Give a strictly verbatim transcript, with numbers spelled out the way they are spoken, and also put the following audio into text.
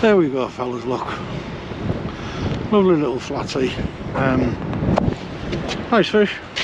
There we go, fellas, look. Lovely little flatty. Um, nice fish.